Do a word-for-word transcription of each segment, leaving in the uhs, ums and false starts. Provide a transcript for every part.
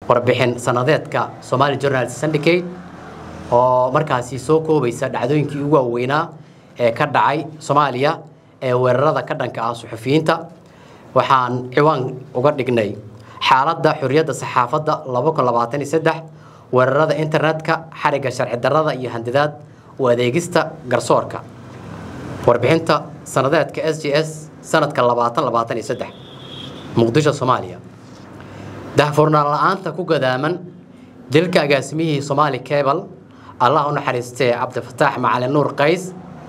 warbixin sanadeedka Somali Journalists Syndicate oo markaasi soo koobaysa dhacdooyinkii ugu waaweynaa ee ka dhacay Soomaaliya ee weerarada ka dhanka ah suxufiyiinta waxaan ciwaan uga dhignay xaaladda xurriyadda saxaafadda laba kun labaatan iyo saddex weerarada internetka xariga sharci darrada iyo handidaad u adeegista garsoorka warbixinta sanadeedka S J S sanadka labaatan labaatan iyo saddex Muqdisho Soomaaliya dahfurnaan la'aanta ku gadaaman dilka agaasimihii Somali Cable Allah u naxariistay Cabdifataax Macalin Nuur Qays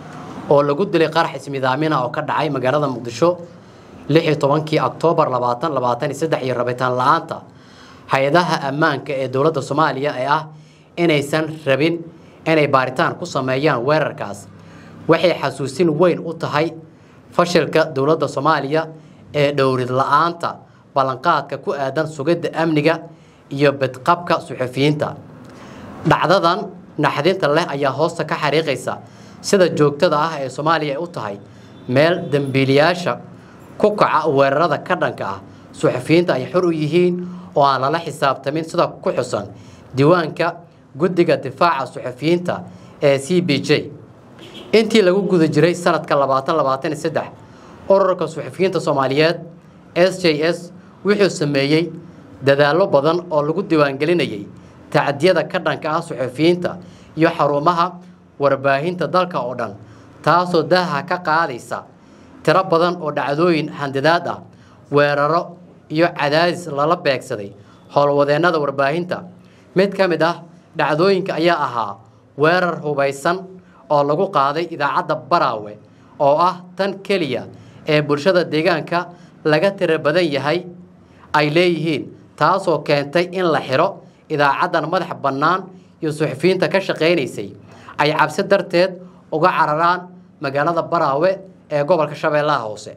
oo lagu dilay qarax ismidaamina oo ka dhacay magaalada Muqdisho lix iyo tobankii Oktoobar labaatan labaatan iyo saddex iyo rabitaan la'aanta hay'adaha ammaanka ee dawladda Soomaaliya ee ah inaysan rabin inay baaritaan ku sameeyaan weerarkaas waxay xasuusin weyn u tahay fashilka dawladda Soomaaliya ee dhowrid la'aanta balanqaadka ku aadan sugidda amniga iyo badqabka suxufiyiinta dhacdadan naxdinta leh ayaa hoosta ka xariiqaysa sida joogtada ah ee Soomaaliya u tahay meel dambiilayaasha ku kaca weerarada ka dhanka ah suxufiyiinta ay xor u yihiin oo aan la xisaabtamin sida ku xusan diiwaanka guddiga difaaca suxufiyiinta ee C B J intii lagu guda jiray sanadka labaatan labaatan iyo saddex ururka suxufiyiinta Soomaaliyeed S J S wuxuu sameeyay dadaallo badan oo lagu diiwaan gelinayay tacadiyada ka dhanka ah suxufiyiinta iyo xarumaha warbaahinta dalka oo dhan taasoo daaha ka qaadaysa tiro badan oo dhacdooyin handidaad ah weeraro iyo cadaadis lala beegsaday howlwadeennada warbaahinta mid ka mid ah dhacdooyinka ayaa ahaa weerar hubaysan oo lagu qaaday idaacadda Baraawe oo ah tan kaliya ee bulshada deegaanka laga tiro badan yahay ay leeyihiin taasoo keentay in la xiro idaacaddan madax bannaan iyo suxufiyiinta ka shaqeynaysay ay cabsi darteed uga cararaan magaalada Baraawe ee gobolka Shabeellaha Hoose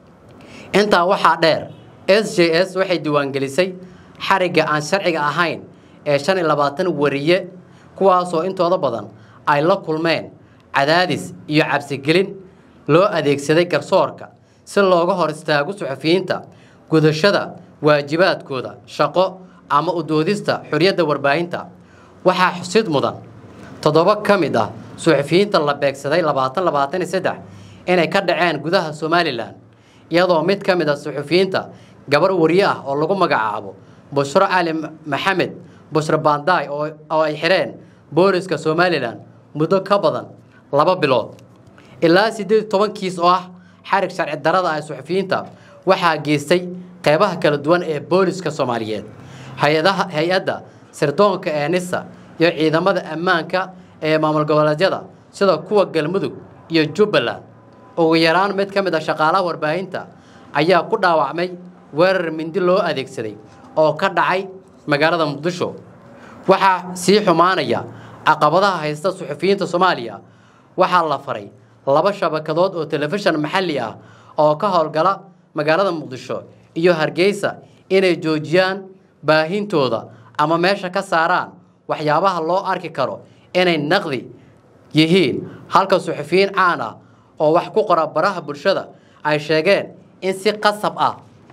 inta waxa dheer S J S waxay diiwaan gelisay xariga aan sharciga ahayn ee shan iyo labaatan wariye kuwaas oo intooda badan ay la kulmeen cadaadis iyo cabsi gelin loo adeegsaday garsoorka si looga hor istaago suxufiyiinta gudashada waajibaadkooda shaqo ama u doodista xurriyadda warbaahinta waxa xusid mudan toddoba kamid ah suxufiyiinta la beegsaday labaatan labaatan iyo saddex inay ka dhaceen gudaha Somaliland iyadoo mid kamid ah suxufiyiinta gabar wariye ah oo lagu magacaabo Bushra Ali Maxamed Bushra Banday oo ay xireen booliska Somaliland muddo ka badan laba bilood ilaa siddeed iyo toban kiis oo ah xarig sharci darrada ah suxufiyiinta waxaa geystay qaybaha kala duwan ee booliska Soomaaliyeed hay'adaha hay'adda sirdoonka ee NISA iyo ciidamada ammaanka ee maamul goboleedyada sida kuwa Galmudug iyo Jubbaland ugu yaraan mid ka mid ah shaqaalaha warbaahinta ayaa ku dhaawacmay weerar mindi loo adeegsaday oo ka dhacay magaalada Muqdisho waxa sii xumaanaya caqabadaha haysta suxufiyiinta Soomaaliya waxa la faray laba shabakadood oo telefishan maxalli ah oo ka howlgala magaalada Muqdisho iyo Hargeysa inay joojiyaan baahintooda ama meesha ka saaraan waxyaabaha loo arki karo inay naqdi yihiin halka suxufiyiin caan ah oo wax ku qora baraha bulshada ay sheegeen in si qasab ah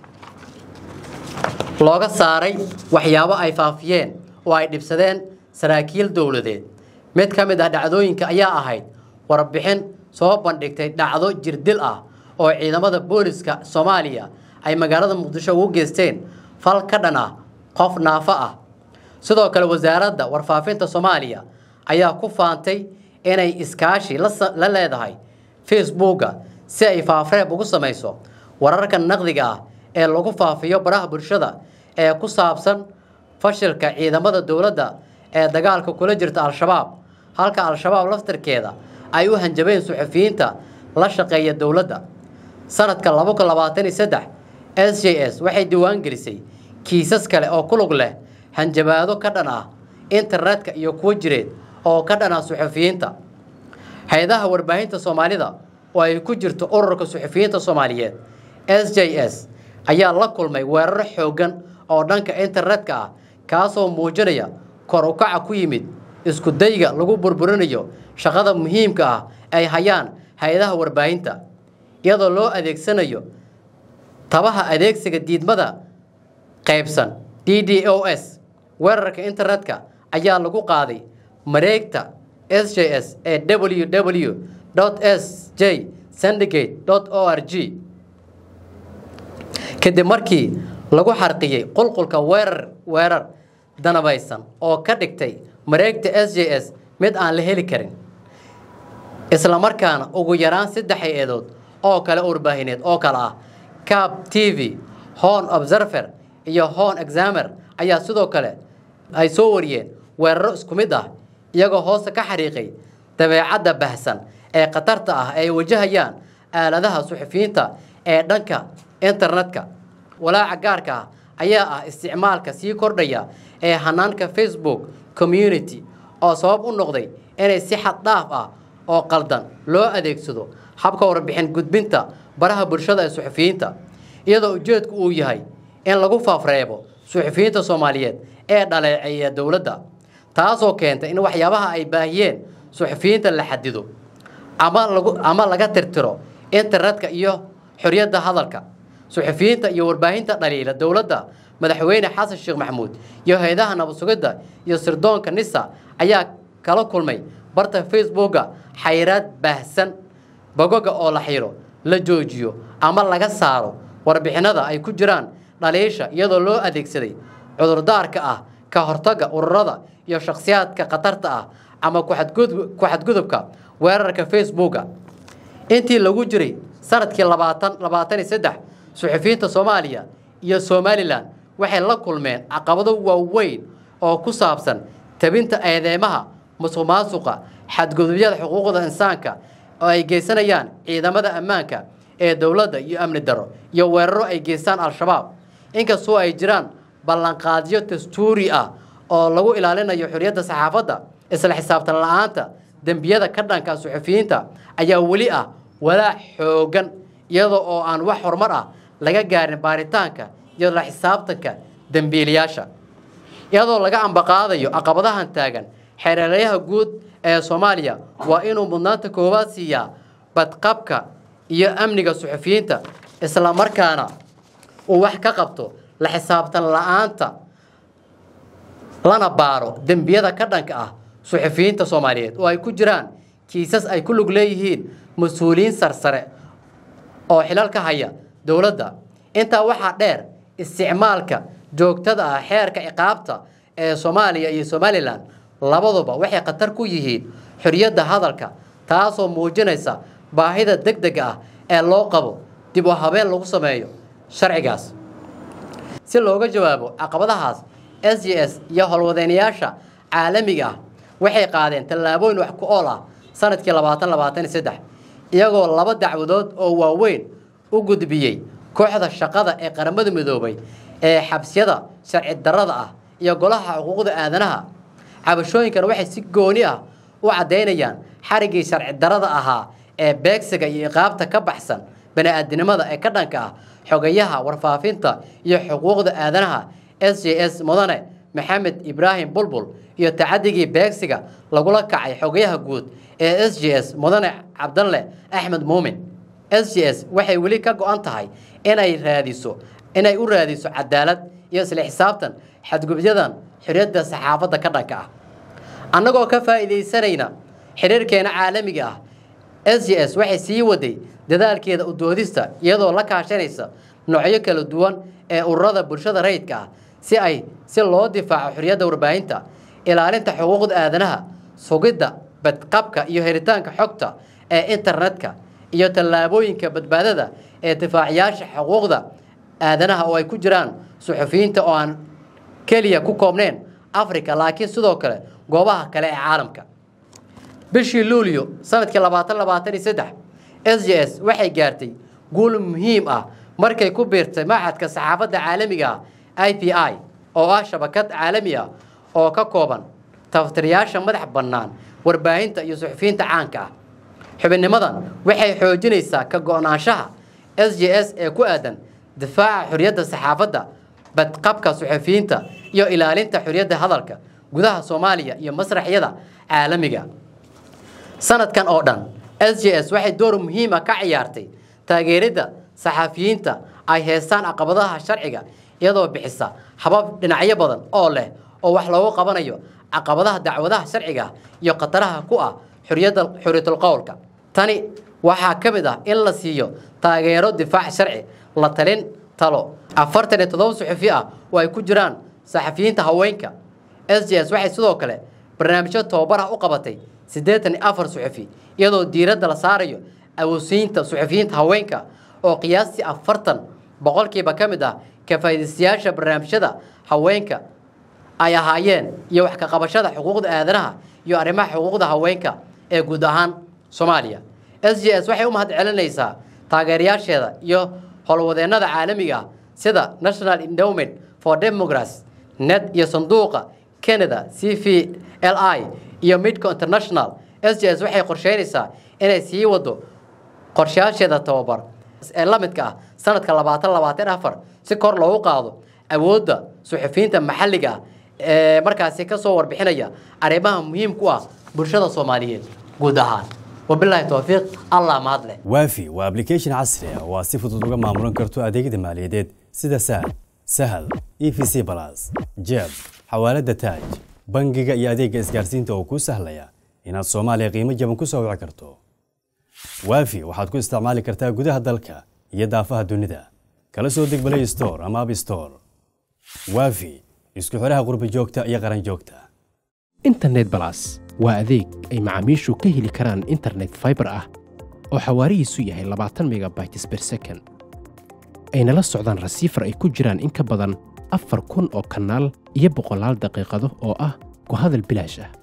looga saaray waxyaabo ay faafiyeen oo ay dhibsadeen saraakiil dawladeed mid ka mid ah dhacdooyinka ayaa ahayd warbixin soo bandhigtay dhacdo jirdil ah oo ciidamada booliska Soomaaliya ay magaalada Muqdisho ugu geysteen fal ka dhan ah qof naafa ah sidoo kale wasaaradda warfaafinta Soomaaliya ayaa ku faantay inay iskaashi la leedahay Facebook si ay faafreeb ugu samayso wararka naqdiga ah ee lagu faafiyo baraha bulshada ee ku saabsan fashilka ciidamada dawladda ee dagaalka kula jirta Al-Shabaab halka Al-Shabaab laftirkeeda ay u hanjabeen suxufiyiinta la shaqeeya dawladda sanadka laba kun labaatan iyo saddex S J S waxay diiwaan gelisay kiisas kale oo ku lug leh hanjabaado ka dhan ah internetka iyo kuwa jireed oo ka dhan ah suxufiyiinta hay'adaha warbaahinta Soomaalida oo ay ku jirto ururka suxufiyiinta Soomaaliyeed S J S ayaa la kulmay weerar xoogan oo dhanka internetka ah kaasoo muujinaya kor u kaca ku yimid isku dayga lagu burburinayo shaqada muhiimka ah ay hayaan hay'adaha warbaahinta iyadoo loo adeegsanayo tabaha adeegsiga diidmada qaybsan D D O S weerarka internetka ayaa lagu qaaday mareegta S J S ee w w w dot s j syndicate dot org kadib markii lagu xarqiyay qulqulka weerar weerar danabaysan oo ka dhigtay mareegta S J S mid aan la heli karin isla markaana ugu yaraan saddex eedood oo kale warbaahineed oo kale ah Cab T V, Horn Observer iyo Horn Examiner ayaa sidoo kale ay soo wariyeen weeraro isku mid ah iyagoo hoos ka xariiqay dabeecadda bahsan ee qatarta ah ay wajahayaan aaladaha suxufiyiinta ee dhanka internetka walaaca gaarka ah ayaa ah isticmaalka sii kordhaya ee hanaanka Facebook community oo sabab u noqday inay si xad dhaaf ah oo qaldan loo adeegsado habka warbixin gudbinta baraha bulshada ee suxufiyiinta iyadoo ujeedku uu yahay in lagu faafreebo suxufiyiinta Soomaaliyeed ee dhaleeceeya dawladda taasoo keentay in waxyaabaha ay baahiyeen suxufiyiinta la xadido ama lagu ama laga tirtiro internetka iyo xorriyadda hadalka suxufiyiinta iyo warbaahinta dhaliila dawladda madaxweyne Xasan Sheekh Maxamuud iyo hay'adaha nabad sugidda iyo sirdoonka NISA ayaa kala kulmay barta Facebooka xayiraad baahsan bogoga oo la xiro la joojiyo ama laga saaro warbixinada ay ku jiraan dhaliisha iyadoo loo adeegsaday cudurdaarka ah ka hortagga ururada iyo shakhsiyaadka qatarta ah ama ku xadgudubka weerarka Facebooka intii lagu jiray sanadkii labaatan labaatan iyo saddex suxufiyiinta Soomaaliya iyo Somaliland waxay la kulmeen caqabado waaweyn oo ku saabsan tabinta eedeymaha musuqmaasuqa xadgudubyada xuquuqda insaanka oo ay geysanayaan ciidamada ammaanka ee dawladda iyo amni daro iyo weeraro ay geystaan al-shabaab inkastoo ay jiraan ballanqaadyo dastuuri ah oo lagu ilaalinayo xorriyadda saxaafadda isla xisaabtan la'aanta dambiyada ka dhanka suxufiyiinta ayaa weli ah walaac xoogan iyadoo oo aan wax horumar ah laga gaarin baaritaanka iyo la xisaabtanka dambiilayaasha iyadoo laga ambaqaadayo caqabadahan taagan xeeraryaha guud ee Soomaaliya waa inuu mudnaanta koowaad siiyaa badqabka iyo amniga suxufiyiinta isla markaana uu wax ka qabto la xisaabtan la'aanta lana baaro dambiyada ka dhanka ah suxufiyiinta Soomaaliyeed oo ay ku jiraan kiisas ay ku lug leeyihiin mas'uuliyiin sarsare oo xilal ka haya dawladda inta waxa dheer isticmaalka joogtada ah xeerka ciqaabta ee Soomaaliya iyo Somaliland labaduba waxay qatar ku yihiin xorriyadda hadalka taasoo muujinaysa baahida degdega ah ee loo qabo dib u habeen lagu sameeyo sharcigaas si looga jawaabo caqabadahaas S J S iyo howlwadeenayaasha caalamiga ah waxay qaadeen tallaabooyin wax ku ool ah sanadkii labaatan labaatan iyo saddex iyagoo laba dacwadood oo waaweyn u gudbiyay kooxda shaqada ee qaramada midoobay ee xabsiyada sharci darrada ah iyo golaha xuquuqda aadanaha cabashooyinkan waxay si gooni ah u cadeynayaan xarigii sharci darrada ahaa ee beegsiga iyo iqaabta ka baxsan bani'aadinimada ee ka dhanka ah xogayaha warfaafinta iyo xuquuqda aadanaha S J S mudane Maxamed Ibrahim Bulbul iyo tacadigii beegsiga lagula kacay xogayaha guud ee S J S mudane Cabdalle Axmed Muumin S J S waxay weli ka go'an tahay inay raadiso inay u raadiso cadaalad iyo isla xisaabtan xadgudubyadan xorriyadda saxaafadda ka dhanka ah annagoo ka faa'iideysanayna xiriirkeena caalamiga ah S J S waxay sii waday dadaalkeeda u doodista iyadoo la kaashanaysa noocyo kala duwan ee ururada bulshada rayidka ah si ay si loo difaaco xorriyadda warbaahinta ilaalinta xuquuqda aadanaha sugidda badqabka iyo helitaanka xogta ee internetka iyo tallaabooyinka badbaadada ee difaaciyaasha xuquuqda aadanaha oo ay ku jiraan suxufiyiinta oo aan kaliya ku koobneen Afrika laakiin sidoo kale goobaha kale ee caalamka bishii Luulyo sanadkii labaatan labaatan iyo saddex S J S waxay gaartay guul muhiim ah markay ku biirtay Machadka Saxaafadda Caalamiga ah I P I oo ah shabakad caalami ah oo ka kooban tafatirayaasha madax bannaan warbaahinta iyo suxufiyiinta caanka ah xubinnimadan waxay xoojinaysaa ka go'naanshaha S J S ee ku aadan difaaca xorriyadda saxaafadda badqabka suxufiyiinta iyo ilaalinta xorriyadda hadalka gudaha Soomaaliya iyo masraxyada caalamiga sanadkan oo dhan S J S waxay door muhiim ah ka ciyaartay taageeridda saxafiyiinta ay heestaan caqabadaha sharciga iyadoo bixisa habab dhinacyo badan oo leh oo wax loogu qabanayo caqabadaha dacwadaha sharciga iyo qataraha ku ah xuriyadda xuriyatul qowlka tani waxaa ka mid ah in la siiyo taageero difaac sharci la talin talo afartan iyo toddoba suxufi ah oo ay ku jiraan saxafiyiinta haweenka S J S waxay sidoo kale barnaamijyo tababar ah u qabatay siddeetan iyo afar suxufi iyadoo diiradda la saarayo awoodsiinta suxufiyiinta haweenka oo qiyaastii afartan boqolkiiba ka mid ah ka faa'iidaystayaasha barnaamijyada haweenka ay ahaayeen iyo wax ka qabashada xuquuqda aadanaha iyo arrimaha xuquuqda haweenka ee guud ahaan Soomaaliya S J S waxay u mahad celinaysaa taageerayaasheeda iyo howlwadeennada caalamiga ah sida National Endowment for Democracy net iyo sanduuqa Canada C V L I iyo Midco International S J S waxay qorsheynaysaa inay sii wado qorshayaasheeda tababar ee la midka ah sanadka labaatan labaatan afar si kor loogu qaado awoodda suxufiyiinta maxalliga ah ee markaasi ka soo warbixinaya arrimaha muhiimka u ah bulshada Soomaaliyeed guud ahaan wabillahi tawfiiq Allah ma hadle waafi waa application casri ah oo si fudud uga maamulan karto adeegyada maaliyadeed sida sahal sahal E V C plus jeb xawaalada taaj bangiga iyo adeegga isgaarsiinta oo ku sahlaya inaad Soomaaliya qiimo jaban ku soo wici karto waafi waxaad ku isticmaali kartaa gudaha dalka iyo daafaha dunida kala soo deg Play Store ama App Store waafi isku xiraha qurba joogta iyo qaran joogta internet plus waa adeeg ay macaamiishu ka heli karaan internet fiber ah oo xawaarihiisu yahay labaatan megabytes per second ayna la socdaan receiver ay ku jiraan in ka badan afar kun oo kanaal iyo boqolaal daqiiqado oo ah ku hadal bilaash ah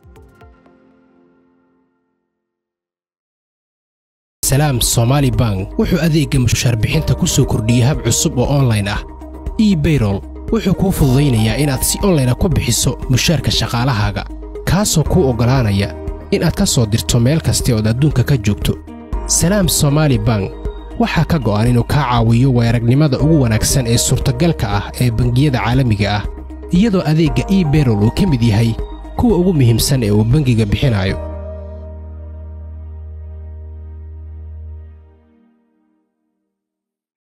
Salaam Somali Bank wuxuu adeegga mushaar bixinta ku soo kordhiyay hab cusub oo online ah e-payroll wuxuu kuu fududeynayaa inaad si online ah ku bixiso mushaarka shaqaalahaaga kaasoo kuu ogolaanaya inaad ka soo dirto meel kasta oo adduunka ka joogto Salaam Somali Bank waxaa ka go'an inuu ka caawiyo weeragnimada ugu wanaagsan ee suurtagalka ah ee bangiyada caalamiga ah iyadoo adeegga e-payroll uu ka mid yahay kuwa ugu muhiimsan ee uu bangiga bixinayo